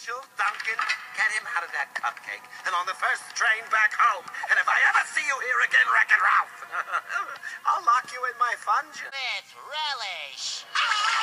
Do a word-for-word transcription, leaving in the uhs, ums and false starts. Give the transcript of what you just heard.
Rachel, Duncan, get him out of that cupcake and on the first train back home. And if I ever see you here again, Wreck-It Ralph, I'll lock you in my fun. With relish.